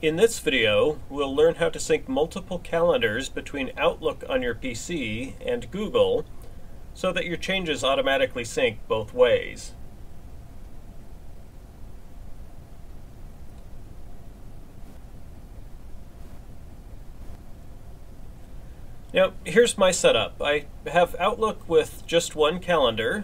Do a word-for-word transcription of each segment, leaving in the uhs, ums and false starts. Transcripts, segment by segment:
In this video, we'll learn how to sync multiple calendars between Outlook on your P C and Google so that your changes automatically sync both ways. Now, here's my setup. I have Outlook with just one calendar,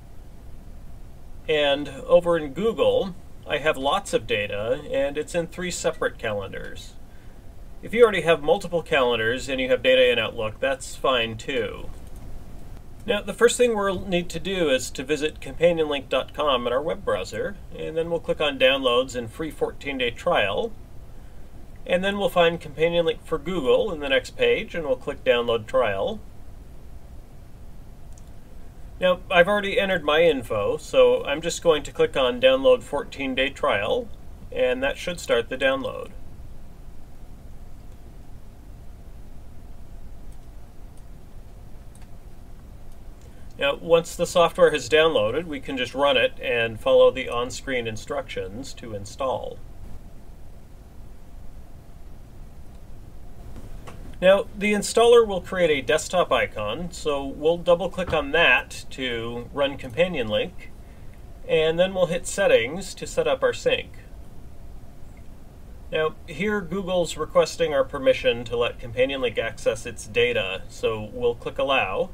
and over in Google, I have lots of data, and it's in three separate calendars. If you already have multiple calendars and you have data in Outlook, that's fine too. Now, the first thing we'll need to do is to visit companion link dot com in our web browser, and then we'll click on Downloads and Free fourteen day Trial. And then we'll find CompanionLink for Google in the next page, and we'll click Download Trial. Now, I've already entered my info, so I'm just going to click on Download fourteen day Trial, and that should start the download. Now, once the software has downloaded, we can just run it and follow the on-screen instructions to install. Now, the installer will create a desktop icon, so we'll double-click on that to run CompanionLink, and then we'll hit Settings to set up our sync. Now, here Google's requesting our permission to let CompanionLink access its data, so we'll click Allow.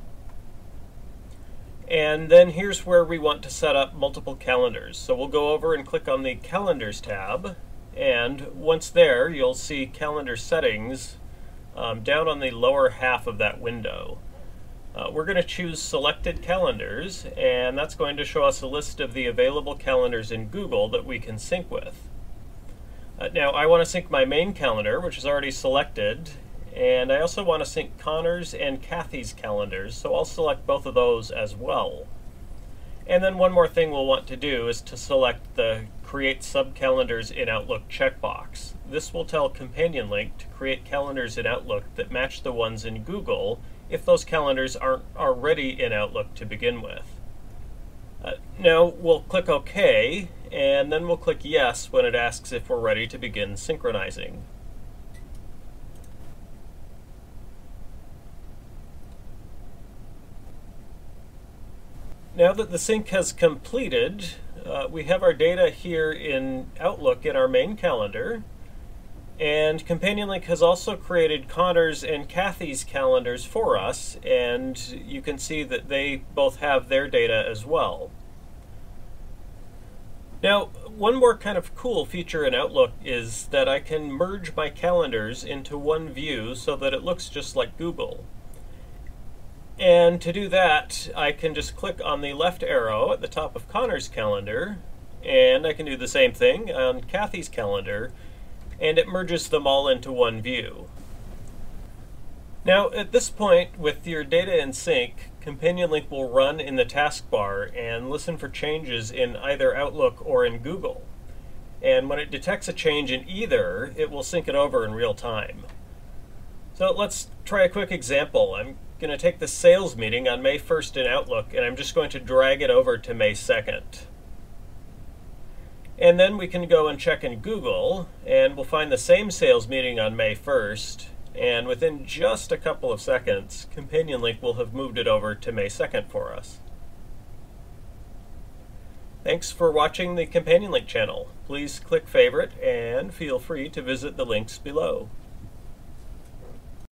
And then here's where we want to set up multiple calendars. So we'll go over and click on the Calendars tab, and once there, you'll see Calendar Settings Um, down on the lower half of that window. Uh, we're going to choose Selected Calendars, and that's going to show us a list of the available calendars in Google that we can sync with. Uh, now, I want to sync my main calendar, which is already selected, and I also want to sync Connor's and Kathy's calendars, so I'll select both of those as well. And then one more thing we'll want to do is to select the Create Subcalendars in Outlook checkbox. This will tell CompanionLink to create calendars in Outlook that match the ones in Google if those calendars aren't already in Outlook to begin with. Uh, now we'll click OK, and then we'll click Yes when it asks if we're ready to begin synchronizing. Now that the sync has completed, uh, we have our data here in Outlook in our main calendar, and CompanionLink has also created Connor's and Kathy's calendars for us, and you can see that they both have their data as well. Now, one more kind of cool feature in Outlook is that I can merge my calendars into one view so that it looks just like Google. And to do that, I can just click on the left arrow at the top of Connor's calendar, and I can do the same thing on Kathy's calendar, and it merges them all into one view. Now, at this point, with your data in sync, CompanionLink will run in the taskbar and listen for changes in either Outlook or in Google. And when it detects a change in either, it will sync it over in real time. So let's try a quick example. I'm going to take the sales meeting on May first in Outlook, and I'm just going to drag it over to May second. And then we can go and check in Google, and we'll find the same sales meeting on May first, and within just a couple of seconds, CompanionLink will have moved it over to May second for us. Thanks for watching the CompanionLink channel. Please click favorite, and feel free to visit the links below.